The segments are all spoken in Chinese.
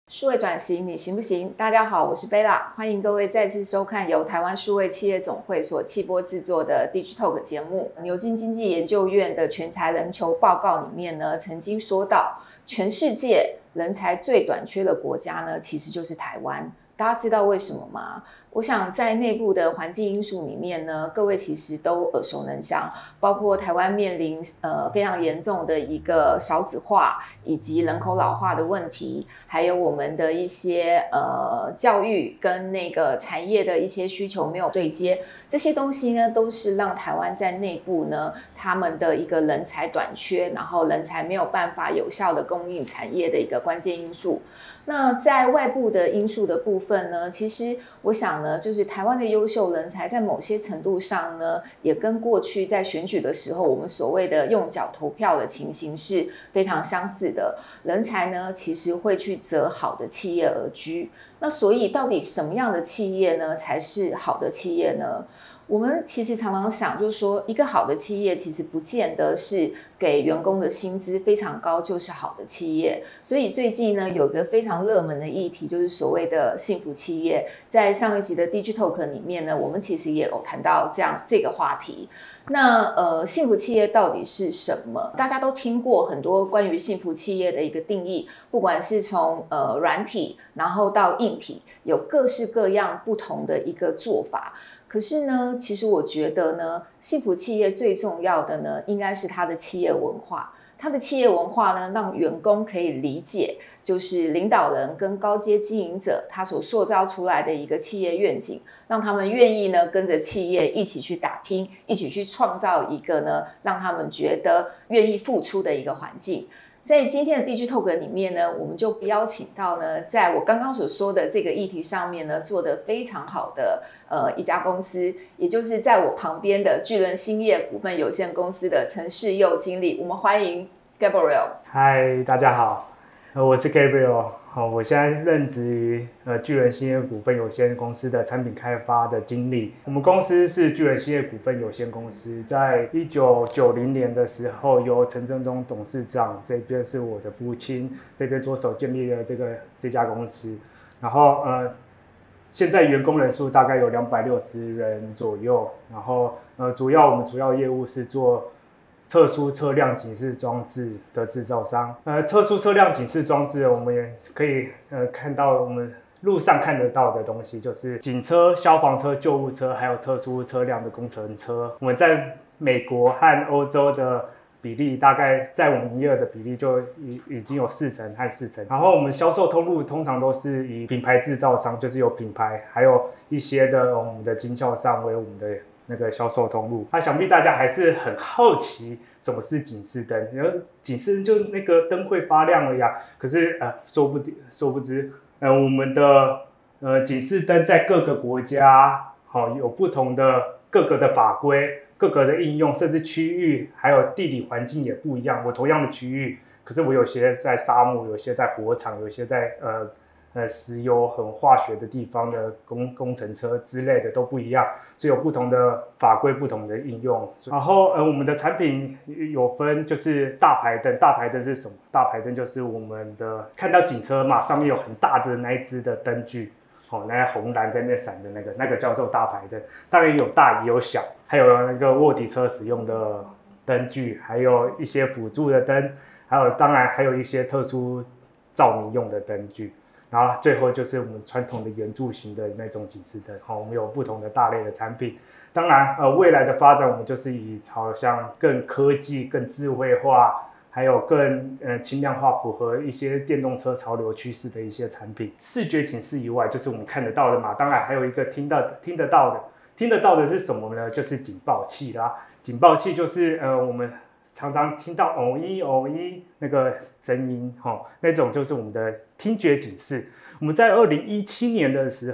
数位转型，你行不行？大家好，我是贝拉，欢迎各位再次收看由台湾数位企业总会所企播制作的 DigiTalk 节目。牛津经济研究院的全才人球报告里面呢，曾经说到，全世界人才最短缺的国家呢，其实就是台湾。大家知道为什么吗？我想在内部的环境因素里面呢，各位其实都耳熟能详，包括台湾面临非常严重的一个少子化以及人口老化的问题，还有我们的一些教育跟那个产业的一些需求没有对接，这些东西呢都是让台湾在内部呢他们的一个人才短缺，然后人才没有办法有效的供应产业的一个关键因素。那在外部的因素的部分呢，其实我想呢，就是台湾的优秀人才在某些程度上呢，也跟过去在选举的时候我们所谓的用脚投票的情形是非常相似的。人才呢，其实会去择好的企业而居。那所以到底什么样的企业呢，才是好的企业呢？我们其实常常想，就是说，一个好的企业其实不见得是给员工的薪资非常高就是好的企业。所以最近呢，有一个非常热门的议题，就是所谓的幸福企业。在上一集的 DigiTalk 里面呢，我们其实也有谈到这个话题。那幸福企业到底是什么？大家都听过很多关于幸福企业的一个定义，不管是从软体，然后到硬体，有各式各样不同的一个做法。可是呢，其实我觉得呢，幸福企业最重要的呢，应该是它的企业文化。它的企业文化呢，让员工可以理解，就是领导人跟高阶经营者他所塑造出来的一个企业愿景，让他们愿意呢跟着企业一起去打拼，一起去创造一个呢让他们觉得愿意付出的一个环境。在今天的 DigiTalk 里面呢，我们就邀请到呢，在我刚刚所说的这个议题上面呢，做得非常好的一家公司，也就是在我旁边的巨人兴业股份有限公司的陈世佑经理。我们欢迎 Gabriel。 嗨，大家好，我是 Gabriel。我现在任职于巨人兴业股份有限公司的产品开发的经理。我们公司是巨人兴业股份有限公司，在1990年的时候，由陈正中董事长这边是我的父亲这边着手建立了这家公司。然后现在员工人数大概有260人左右。然后我们主要业务是做特殊车辆警示装置的制造商。特殊车辆警示装置，我们也可以看到我们路上看得到的东西，就是警车、消防车、救护车，还有特殊车辆的工程车。我们在美国和欧洲的比例，大概在我们营业额的比例就已经有40%和40%。然后我们销售通路通常都是以品牌制造商，就是有品牌，还有一些的我们的经销商为我们的那个销售通路。想必大家还是很好奇什么是警示灯。警示就那个灯会发亮了呀。可是殊不知我们的警示灯在各个国家有不同的各个的法规、各个的应用，甚至区域还有地理环境也不一样。我同样的区域，可是我有些在沙漠，有些在火场，有些在石油很化学的地方的工程车之类的都不一样，所以有不同的法规、不同的应用。然后我们的产品有分，就是大牌灯。大牌灯是什么？大牌灯就是我们的看到警车嘛，上面有很大的那一支的灯具，那红蓝在那边闪的那个叫做大牌灯。当然有大也有小，还有那个卧底车使用的灯具，还有一些辅助的灯，当然还有一些特殊照明用的灯具。然后最后就是我们传统的圆柱形的那种警示灯。我们有不同的大类的产品。当然未来的发展，我们就是以朝向更科技、更智慧化，还有更轻量化，符合一些电动车潮流趋势的一些产品。视觉警示以外，就是我们看得到的嘛。当然还有一个听得到的是什么呢？就是警报器啦。警报器就是我们常常听到偶一那个声音，那种就是我们的听觉警示。我们在2017年的时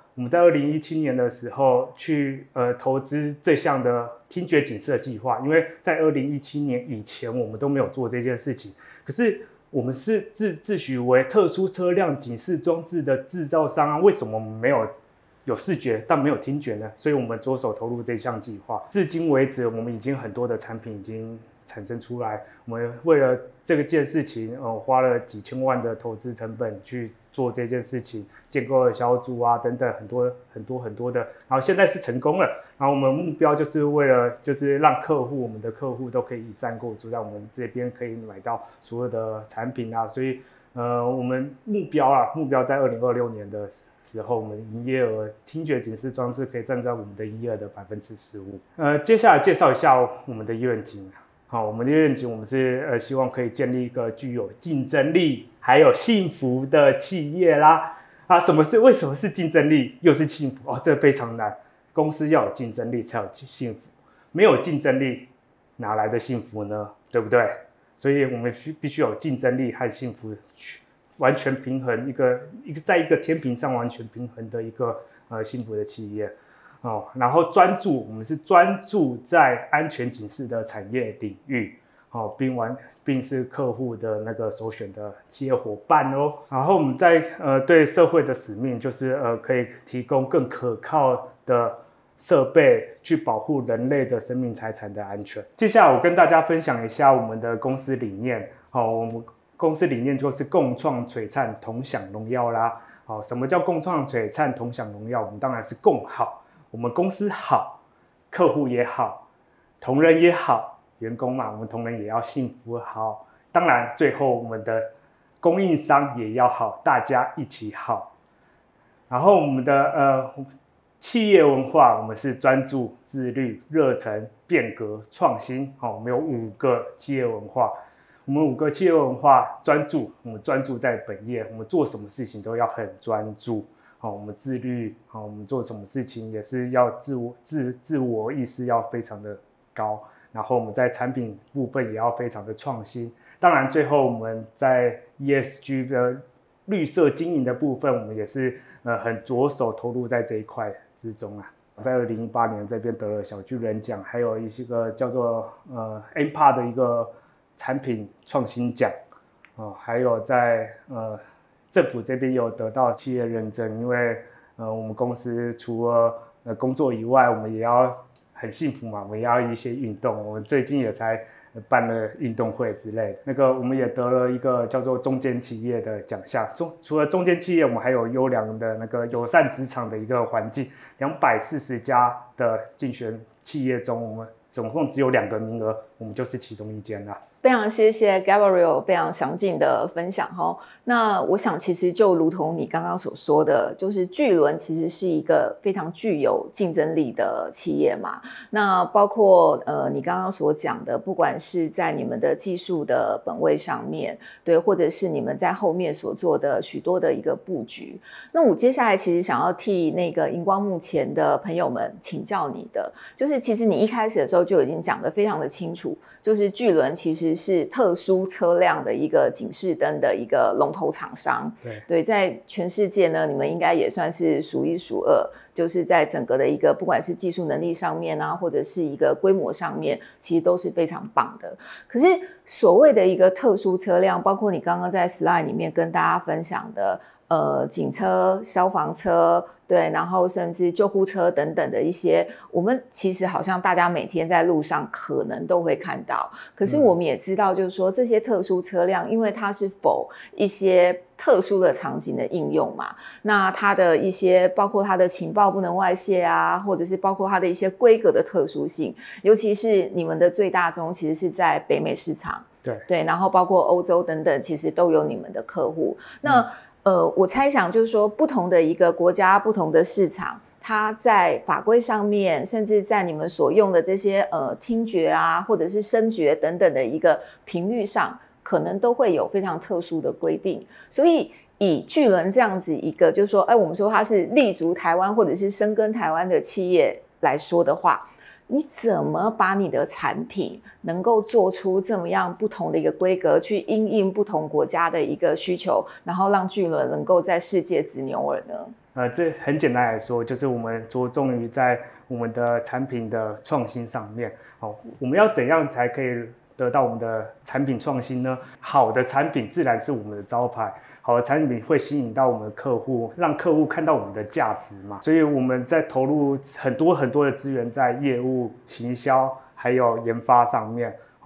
候去投资这项的听觉警示的计划，因为在2017年以前我们都没有做这件事情。可是我们是自诩为特殊车辆警示装置的制造商啊，为什么我们没有视觉但没有听觉呢？所以我们着手投入这项计划。至今为止，我们已经很多的产品已经产生出来。我们为了这件事情，花了几千万的投资成本去做这件事情，建构了小组啊等等很多的，然后现在是成功了。然后我们目标就是为了就是让我们的客户都可以一站购足，在我们这边可以买到所有的产品啊，所以我们目标在2026年的时候，我们营业额听觉警示装置可以占在我们的营业额的15%。接下来介绍一下我们的愿景。好，我们的愿景，我们是希望可以建立一个具有竞争力还有幸福的企业啦。为什么是竞争力又是幸福？这非常难。公司要有竞争力才有幸福，没有竞争力哪来的幸福呢？对不对？所以我们必须有竞争力和幸福完全平衡，在一个天平上完全平衡的一个幸福的企业。然后我们是专注在安全警示的产业领域，并是客户的那个首选的企业伙伴哦。然后我们在对社会的使命就是可以提供更可靠的设备去保护人类的生命财产的安全。接下来我跟大家分享一下我们的公司理念。我们公司理念就是共创璀璨同享荣耀啦。什么叫共创璀璨同享荣耀？我们当然是共好。我们公司好，客户也好，同仁也好，员工嘛，我们同仁也要幸福好。当然，最后我们的供应商也要好，大家一起好。然后我们的企业文化，我们是专注、自律、热忱、变革、创新。我们有5个企业文化。我们5个企业文化专注，我们专注在本业，我们做什么事情都要很专注。我们自律，我们做什么事情也是要自我意识要非常的高，然后我们在产品部分也要非常的创新。当然，最后我们在 ESG 的绿色经营的部分，我们也是很着手投入在这一块之中啊。在2018年这边得了小巨人奖，还有一个叫做NPA 的一个产品创新奖，还有在政府这边有得到企业认证，因为我们公司除了工作以外，我们也要很幸福嘛，我们也要一些运动。我们最近也才办了运动会之类的。我们也得了一个叫做中间企业的奖项。除了中间企业，我们还有优良的那个友善职场的一个环境。240家的竞选企业中，我们总共只有2个名额，我们就是其中一间啦。 非常谢谢 Gabriel 非常详尽的分享哈。那我想其实就如同你刚刚所说的，就是巨轮其实是一个非常具有竞争力的企业嘛。那包括你刚刚所讲的，不管是在你们的技术的本位上面，对，或者是你们在后面所做的许多的一个布局。那我接下来其实想要替那个荧光幕前的朋友们请教你的，就是其实你一开始的时候就已经讲得非常的清楚，就是巨轮其实是特殊车辆的一个警示灯的一个龙头厂商。对，在全世界呢，你们应该也算是数1数2，就是在整个的一个不管是技术能力上面啊，或者是一个规模上面，其实都是非常棒的。可是所谓的一个特殊车辆，包括你刚刚在 slide 里面跟大家分享的警车、消防车，对，然后甚至救护车等等的一些，我们其实好像大家每天在路上可能都会看到。可是我们也知道，就是说这些特殊车辆，因为它是否一些特殊的场景的应用嘛，那它的一些包括它的情报不能外泄啊，或者是包括它的一些规格的特殊性，尤其是你们的最大宗其实是在北美市场，对，然后包括欧洲等等，其实都有你们的客户。那我猜想就是说，不同的一个国家、不同的市场，它在法规上面，甚至在你们所用的这些听觉啊，或者是声觉等等的一个频率上，可能都会有非常特殊的规定。所以以巨轮这样子一个，就是说，我们说它是立足台湾或者是深耕台湾的企业来说的话，你怎么把你的产品能够做出这么样不同的一个规格，去因应不同国家的一个需求，然后让巨轮能够在世界执牛耳呢？ 这很简单来说，就是我们着重于在我们的产品的创新上面。我们要怎样才可以得到我们的产品创新呢？好的产品自然是我们的招牌。好的产品会吸引到我们的客户，让客户看到我们的价值嘛，所以我们在投入很多的资源在业务、行销还有研发上面。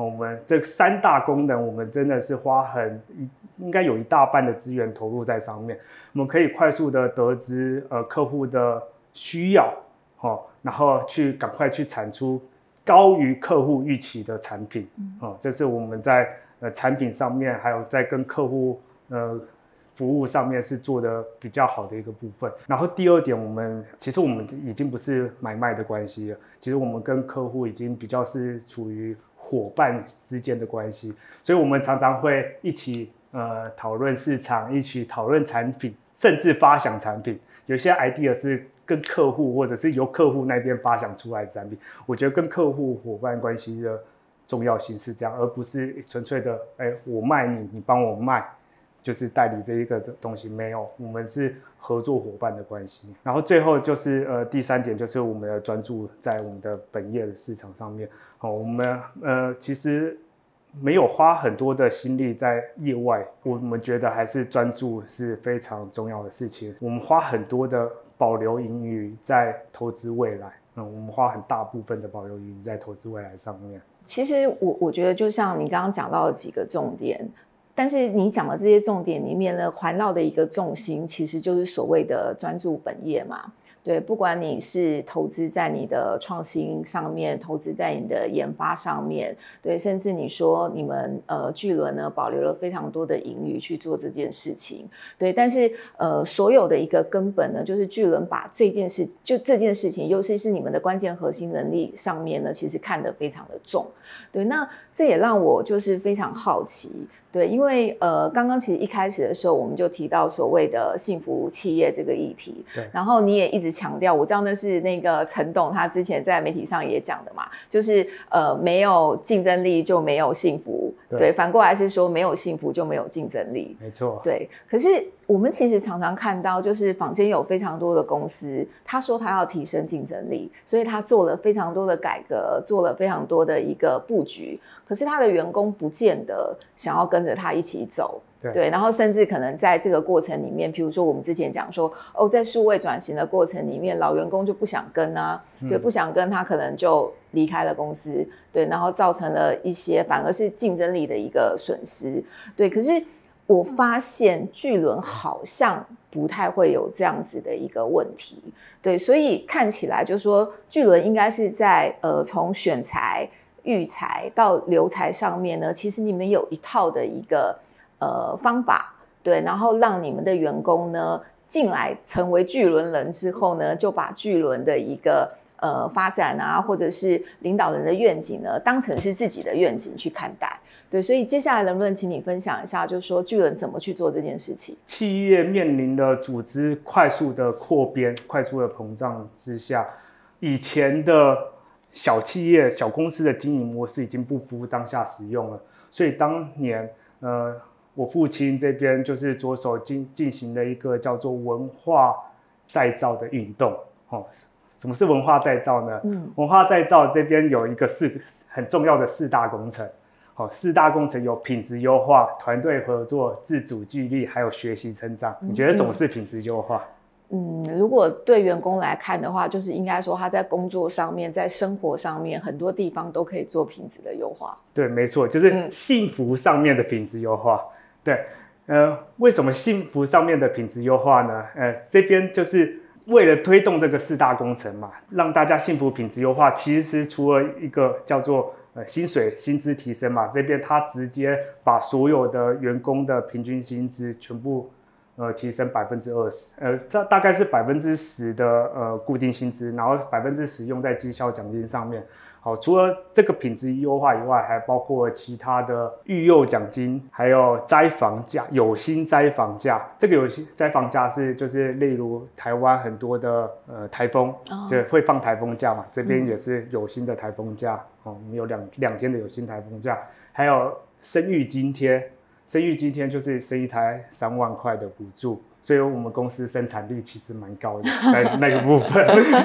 我们这3大功能，我们真的是应该有一大半的资源投入在上面。我们可以快速的得知客户的需要，然后赶快去产出高于客户预期的产品。这是我们在产品上面，还有在跟客户服务上面是做的比较好的一个部分。然后第2点，其实我们已经不是买卖的关系了，其实我们跟客户已经比较是处于伙伴之间的关系，所以我们常常会一起讨论市场，一起讨论产品，甚至发想产品。有些 idea 是跟客户或者是由客户那边发想出来的产品。我觉得跟客户伙伴关系的重要性是这样，而不是纯粹的我卖你，你帮我卖，就是代理这一个东西。没有，我们是合作伙伴的关系。然后最后就是第3点，就是我们的专注在我们的本业的市场上面。我们其实没有花很多的心力在业外，我们觉得还是专注是非常重要的事情。我们花很多的保留盈余在投资未来，我们花很大部分的保留盈余在投资未来上面。 其实我觉得就像你刚刚讲到的几个重点，但是你讲的这些重点里面呢，环绕的一个重心其实就是所谓的专注本业嘛。对，不管你是投资在你的创新上面，投资在你的研发上面，对，甚至你说你们巨轮呢保留了非常多的盈余去做这件事情，对，但是所有的一个根本呢，就是巨轮把这件事情，尤其是你们的关键核心能力上面呢，其实看得非常的重，对，那这也让我就是非常好奇。对，因为刚刚其实一开始的时候我们就提到所谓的幸福企业这个议题， 对， 然后你也一直强调，我知道那是那个陈董他之前在媒体上也讲的嘛，就是没有竞争力就没有幸福， 对，反过来是说没有幸福就没有竞争力， 没错， 对。可是我们其实常常看到，就是坊间有非常多的公司，他说他要提升竞争力，所以他做了非常多的改革，做了非常多的一个布局，可是他的员工不见得想要跟着他一起走， 对，然后甚至可能在这个过程里面，比如说我们之前讲说在数位转型的过程里面，老员工就不想跟啊，对，不想跟他可能就离开了公司，对，然后造成了一些反而是竞争力的一个损失，对。可是我发现巨轮好像不太会有这样子的一个问题，对，所以看起来就是说巨轮应该是在从选材、育才到留才上面呢，其实你们有一套的一个方法，对，然后让你们的员工呢进来成为巨轮人之后呢，就把巨轮的一个发展啊，或者是领导人的愿景呢，当成是自己的愿景去看待。对，所以接下来能不能请你分享一下，就是说巨轮怎么去做这件事情？ 企业面临的组织快速的扩编、快速的膨胀之下，以前的小企业、小公司的经营模式已经不敷当下使用了。所以当年我父亲这边就是着手进行了一个叫做文化再造的运动。什么是文化再造呢？文化再造这边有一个很重要的4大工程。4大工程有品质优化、团队合作、自主激励，还有学习成长。你觉得什么是品质优化？ 如果对员工来看的话，就是应该说他在工作上面、在生活上面很多地方都可以做品质的优化。 对，没错，就是幸福上面的品质优化。对，为什么幸福上面的品质优化呢？这边就是为了推动这个4大工程嘛，让大家幸福品质优化，其实除了一个叫做薪资提升嘛，这边他直接把所有的员工的平均薪资全部提升20%，这大概是10%的固定薪资，然后10%用在绩效奖金上面。好，除了这个品质优化以外，还包括其他的育幼奖金，还有摘房价、有薪摘房价。这个有薪摘房价就是例如台湾很多的台风，就会放台风假嘛，这边也是有薪的台风假。我们有两天的有薪台风假，还有生育津贴。生育津贴就是生一胎3万块的补助，所以我们公司生产率其实蛮高的，在那个部分。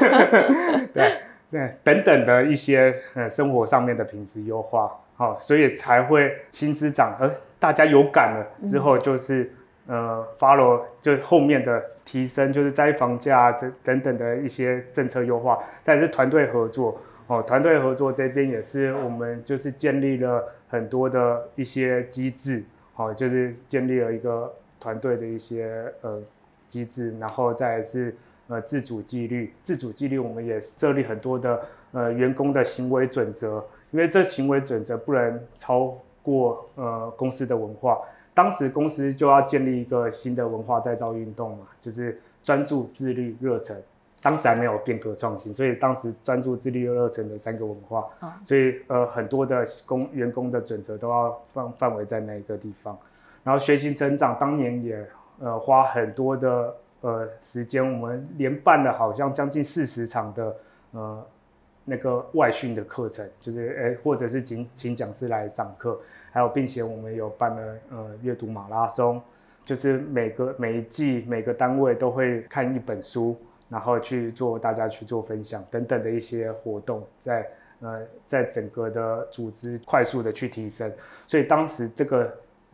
对，等等的一些生活上面的品质优化，所以才会薪资涨，而大家有感了之后，就是follow 就后面的提升，就是摘房价等等的一些政策优化，再来是团队合作。 团队合作这边也是我们就是建立了很多的一些机制，就是建立了一个团队的一些机制，然后再来是自主纪律。自主纪律我们也设立很多的员工的行为准则，因为这行为准则不能超过公司的文化。当时公司就要建立一个新的文化再造运动嘛，就是专注、自律、热忱。当时还没有变革创新，所以当时专注、自律、热忱的3个文化，所以很多的员工的准则都要范围在那一个地方。然后学习成长，当年也花很多的时间，我们连办了好像将近40场的那个外训的课程，就是或者是请讲师来上课，还有并且我们有办了阅读马拉松，就是每一季每个单位都会看一本书，然后大家去做分享等等的一些活动，在整个的组织快速的去提升，所以当时这个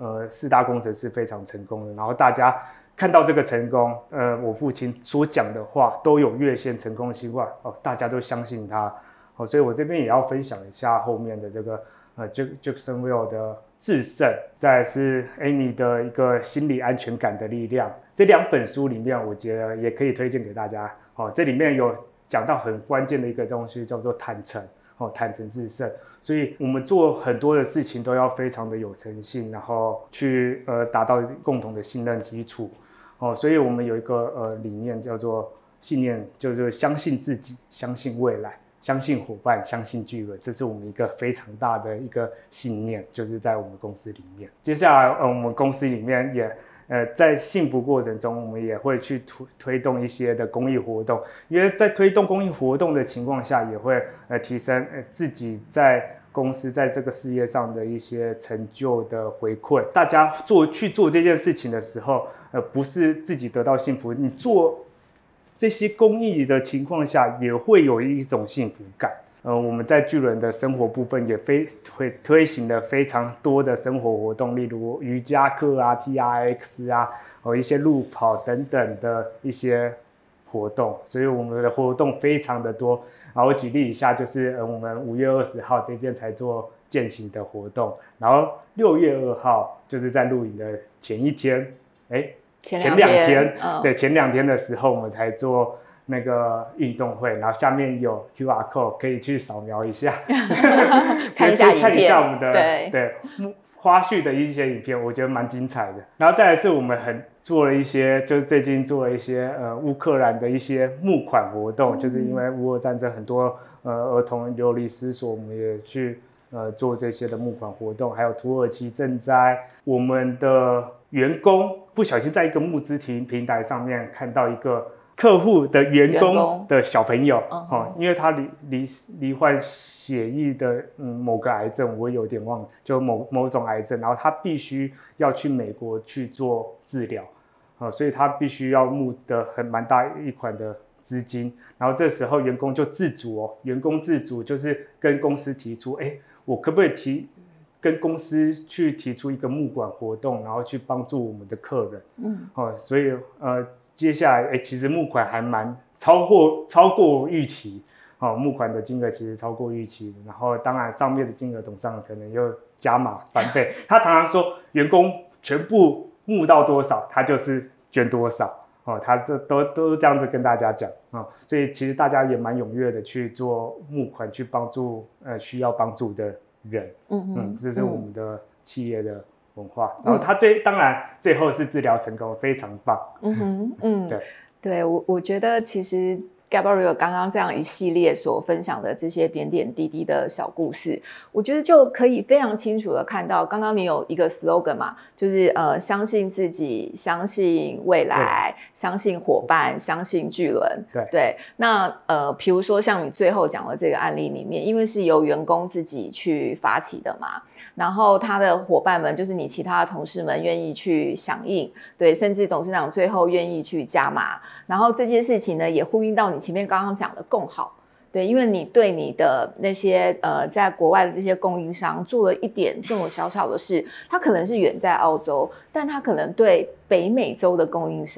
4大工程是非常成功的，然后大家看到这个成功，我父亲所讲的话都有越线成功的情况，大家都相信他，所以我这边也要分享一下后面的这个Jacksonville 的制胜，再来是 Amy 的一个心理安全感的力量。这2本书里面，我觉得也可以推荐给大家。这里面有讲到很关键的一个东西，叫做坦诚，坦诚制胜。所以我们做很多的事情都要非常的有诚信，然后去达到共同的信任基础。所以我们有一个理念叫做信念，就是相信自己，相信未来。相信伙伴，相信巨人，这是我们一个非常大的一个信念，就是在我们公司里面。接下来，我们公司里面也在幸福过程中，我们也会去推动一些的公益活动，因为在推动公益活动的情况下，也会提升自己在公司在这个事业上的一些成就的回馈。大家去做这件事情的时候，不是自己得到幸福，你做这些公益的情况下，也会有一种幸福感。我们在巨人的生活部分也会推行了非常多的生活活动，例如瑜伽课啊、TRX 啊，一些路跑等等的一些活动，所以我们的活动非常的多。然后我举例一下，就是我们5月20号这边才做健行的活动，然后6月2号就是在录影的前一天，前2天，对，前2天的时候我们才做那个运动会，然后下面有 QR code 可以去扫描一下， 看一下影片， 看一下我们的对花絮的一些影片，我觉得蛮精彩的。然后再来是我们做了一些，就是最近做了一些乌克兰的一些募款活动，就是因为乌俄战争很多儿童流离失所，我们也去做这些的募款活动，还有土耳其赈灾，我们的员工不小心在一个募资平台上面看到一个客户的员工的小朋友，因为他罹患血液的某个癌症，我有点忘了，就某种癌症，然后他必须要去美国去做治疗，所以他必须要募的蛮大一款的资金，然后这时候员工就自主员工自主就是跟公司提出，我可不可以跟公司去提出一个募款活动，然后去帮助我们的客人，所以接下来其实募款还蛮超过预期，募款的金额其实超过预期，然后当然上面的金额董事长可能又加码翻倍，他常常说员工全部募到多少，他就是捐多少，他都这样子跟大家讲，所以其实大家也蛮踊跃的去做募款，去帮助需要帮助的人，这是我们的企业的文化，然后他当然最后是治疗成功，非常棒。 对，我觉得其实 Gabriel 刚刚这样一系列所分享的这些点点滴滴的小故事，我觉得就可以非常清楚的看到，刚刚你有一个 slogan 嘛，就是相信自己，相信未来，相信伙伴，相信巨人。对，那比如说像你最后讲的这个案例里面，因为是由员工自己去发起的嘛，然后他的伙伴们就是你其他的同事们愿意去响应，对，甚至董事长最后愿意去加码，然后这件事情呢也呼应到你前面刚刚讲的共好，对，因为你对你的那些在国外的这些供应商做了一点这种小小的事，他可能是远在澳洲，但他可能对北美洲的供应商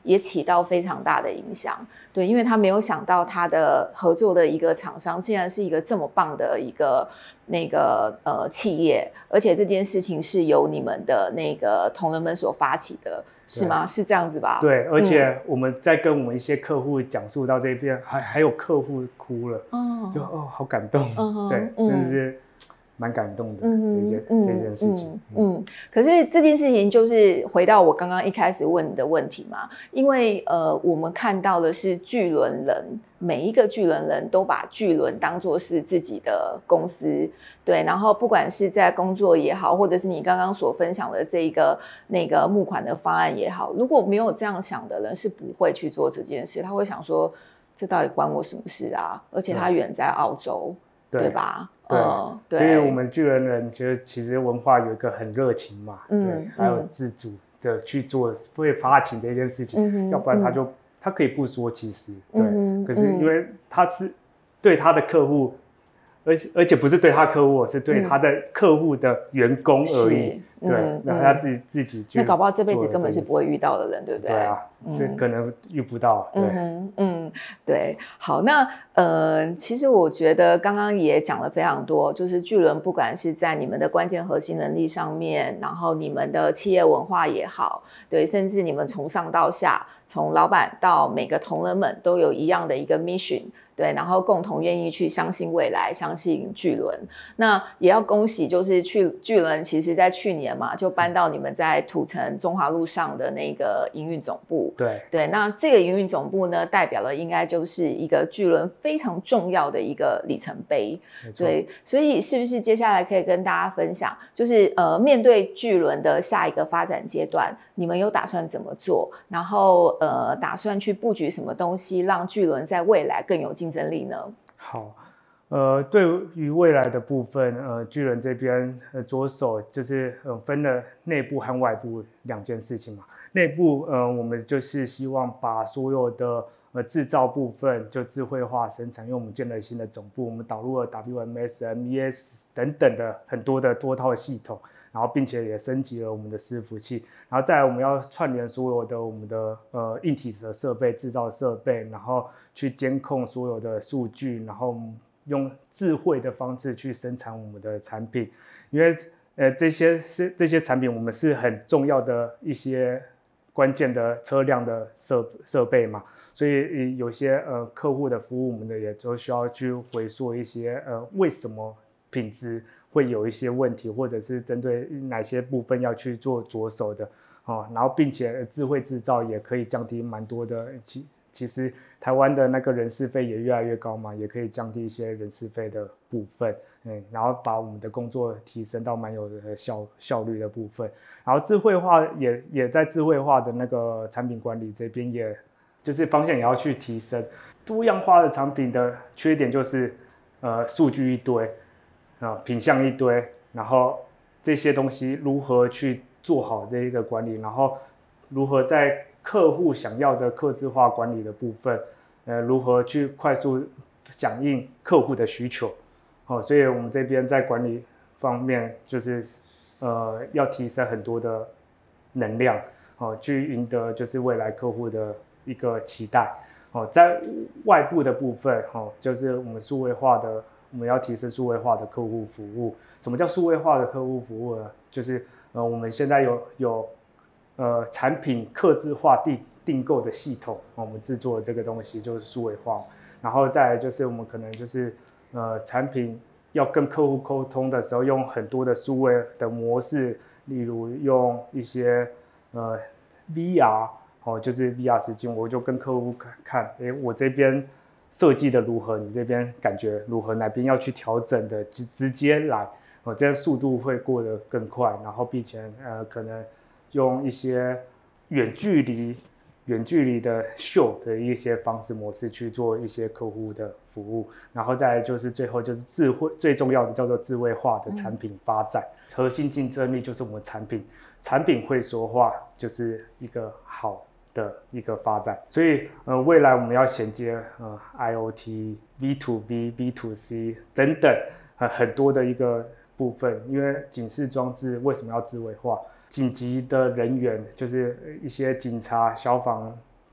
也起到非常大的影响。对，因为他没有想到他的合作的一个厂商竟然是一个这么棒的一个企业，而且这件事情是由你们的那个同仁们所发起的，是吗？是这样子吧？ 对，而且我们在跟我们一些客户讲述到这边，还有客户哭了，就好感动，对，真的是蛮感动的这件事情。 可是这件事情就是回到我刚刚一开始问你的问题嘛，因为我们看到的是巨轮人，每一个巨轮人都把巨轮当作是自己的公司，对，然后不管是在工作也好，或者是你刚刚所分享的这一个那个募款的方案也好，如果没有这样想的人是不会去做这件事，他会想说这到底关我什么事啊？而且他远在澳洲，对吧？ 对，所以我们巨人人其实文化有一个很热情嘛，对，还有自主的去做会发起这件事情，要不然他可以不说，其实对，可是因为他是对他的客户，而且不是对他客户，是对他的客户的员工而已，对，然后他自己那搞不好这辈子根本是不会遇到的人，对不对？ 对啊，这可能遇不到，对， 对，好，那其实我觉得刚刚也讲了非常多，就是巨轮不管是在你们的关键核心能力上面，然后你们的企业文化也好，对，甚至你们从上到下，从老板到每个同仁们都有一样的一个 mission。对，然后共同愿意去相信未来，相信巨轮。那也要恭喜，就是巨轮其实在去年嘛，就搬到你们在土城中华路上的那个营运总部。对，那这个营运总部呢，代表了应该就是一个巨轮非常重要的一个里程碑。对，所以是不是接下来可以跟大家分享，就是面对巨轮的下一个发展阶段，你们有打算怎么做？然后打算去布局什么东西，让巨轮在未来更有竞争力呢？ 好，对于未来的部分，巨人这边着手就是分了内部和外部两件事情嘛。内部我们就是希望把所有的制造部分就智慧化生产，因为我们建了新的总部，我们导入了 WMS、MES 等等的很多的多套系统。然后并且也升级了我们的伺服器，然后再来我们要串联所有的我们的硬体的设备、制造设备，然后去监控所有的数据，然后用智慧的方式去生产我们的产品。因为这些产品我们是很重要的一些关键的车辆的设备嘛，所以有些客户的服务我们的也就需要去回溯一些为什么品质会有一些问题，或者是针对哪些部分要去做着手的，然后并且智慧制造也可以降低蛮多的，其实台湾的那个人事费也越来越高嘛，也可以降低一些人事费的部分，然后把我们的工作提升到蛮有的效率的部分，然后智慧化也在智慧化的那个产品管理这边，也就是方向也要去提升。多样化的产品的缺点就是数据一堆。品项一堆，然后这些东西如何去做好这一个管理，然后如何在客户想要的客制化管理的部分，如何去快速响应客户的需求，所以我们这边在管理方面就是要提升很多的能量，去赢得就是未来客户的一个期待。在外部的部分，就是我们数位化的。我们要提升数位化的客户服务。什么叫数位化的客户服务呢？就是我们现在有产品客制化订购的系统，我们制作的这个东西就是数位化。然后再来就是我们可能就是产品要跟客户沟通的时候，用很多的数位的模式，例如用一些VR，就是 VR 实境，我就跟客户看，我这边设计的如何，你这边感觉如何，哪边要去调整的，直接来，这样速度会过得更快，然后并且可能用一些远距离的秀的一些方式模式去做一些客户的服务，然后再来就是最后就是最重要的叫做智慧化的产品发展，核心竞争力就是我们产品会说话，就是一个好的一个发展，所以未来我们要衔接IoT、B to B、B to C 等等很多的一个部分，因为警示装置为什么要智慧化？紧急的人员就是一些警察、消防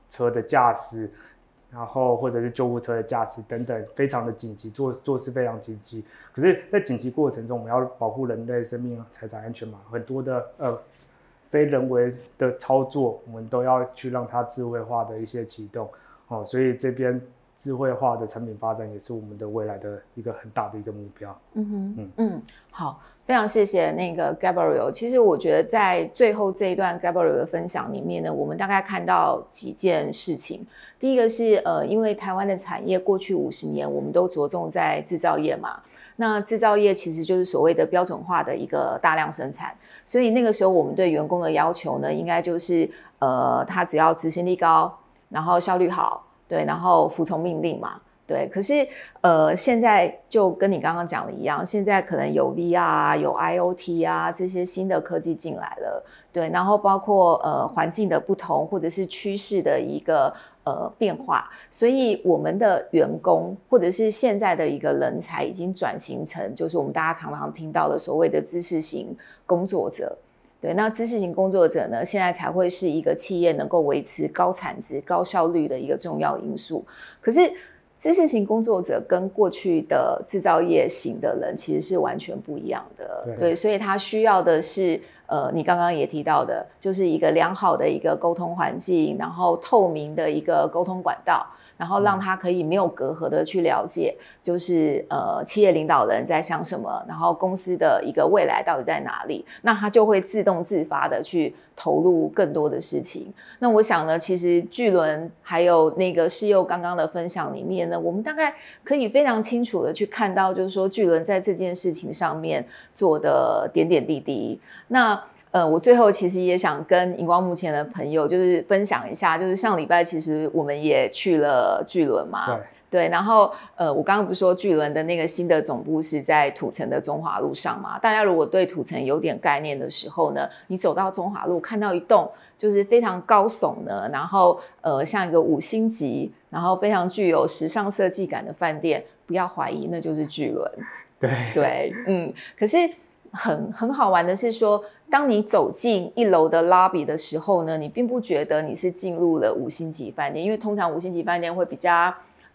车的驾驶，然后或者是救护车的驾驶等等，非常的紧急，做事非常紧急。可是，在紧急过程中，我们要保护人类生命、财产安全嘛，很多的非人为的操作，我们都要去让它智慧化的一些启动。所以这边智慧化的产品发展也是我们的未来的一个很大的一个目标。 好，非常谢谢那个 Gabriel。其实我觉得在最后这一段 Gabriel 的分享里面呢，我们大概看到几件事情。第一个是因为台湾的产业过去50年，我们都着重在制造业嘛。那制造业其实就是所谓的标准化的一个大量生产，所以那个时候我们对员工的要求呢，应该就是他只要执行力高，然后效率好，对，然后服从命令嘛。对，可是现在就跟你刚刚讲的一样，现在可能有 VR 啊，有 IoT 啊，这些新的科技进来了，对，然后包括环境的不同或者是趋势的一个变化，所以我们的员工或者是现在的一个人才已经转型成就是我们大家常常听到的所谓的知识型工作者。对，那知识型工作者呢，现在才会是一个企业能够维持高产值、高效率的一个重要因素。可是知识型工作者跟过去的制造业型的人其实是完全不一样的， 对，所以他需要的是你刚刚也提到的，就是一个良好的一个沟通环境，然后透明的一个沟通管道，然后让他可以没有隔阂的去了解，就是企业领导人在想什么，然后公司的一个未来到底在哪里，那他就会自动自发的去投入更多的事情。那我想呢，其实巨轮还有那个世佑刚刚的分享里面呢，我们大概可以非常清楚的去看到，就是说巨轮在这件事情上面做的点点滴滴。那我最后其实也想跟荧光幕前的朋友就是分享一下，就是上礼拜其实我们也去了巨轮嘛，对，然后我刚刚不是说巨轮的那个新的总部是在土城的中华路上嘛？大家如果对土城有点概念的时候呢，你走到中华路看到一栋就是非常高耸的，然后像一个5星级，然后非常具有时尚设计感的饭店，不要怀疑，那就是巨轮。对，可是很好玩的是说，当你走进1楼的 lobby 的时候呢，你并不觉得你是进入了5星级饭店，因为通常5星级饭店会比较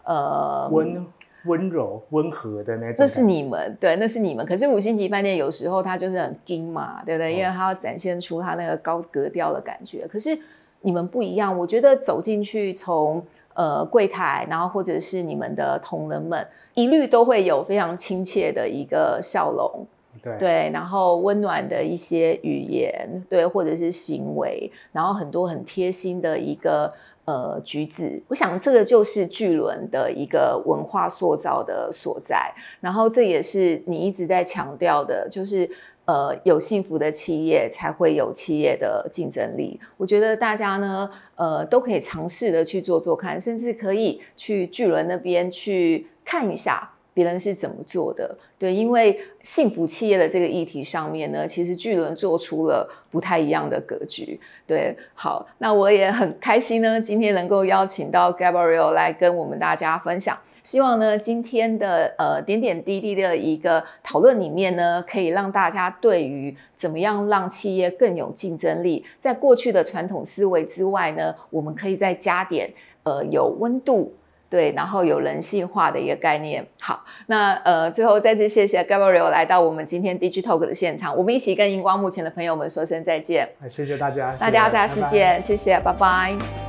温柔温和的那种。 那是你们，对，那是你们。可是5星级饭店有时候它就是很硬嘛，对不对？因为它要展现出它那个高格调的感觉。可是你们不一样，我觉得走进去从柜台，然后或者是你们的同仁们，一律都会有非常亲切的一个笑容。对，然后温暖的一些语言，对，或者是行为，然后很多很贴心的一个举止，我想这个就是巨轮的一个文化塑造的所在。然后这也是你一直在强调的，就是有幸福的企业才会有企业的竞争力。我觉得大家呢都可以尝试的去做做看，甚至可以去巨轮那边去看一下别人是怎么做的。对，因为幸福企业的这个议题上面呢，其实巨轮做出了不太一样的格局。对，好，那我也很开心呢，今天能够邀请到 Gabriel 来跟我们大家分享。希望呢，今天的点点滴滴的一个讨论里面呢，可以让大家对于怎么样让企业更有竞争力，在过去的传统思维之外呢，我们可以再加点有温度，对，然后有人性化的一个概念。好，那最后再次谢谢 Gabriel 来到我们今天 Digitalk 的现场，我们一起跟荧光幕前的朋友们说声再见。 谢谢大家， 大家下次见，谢谢，拜拜。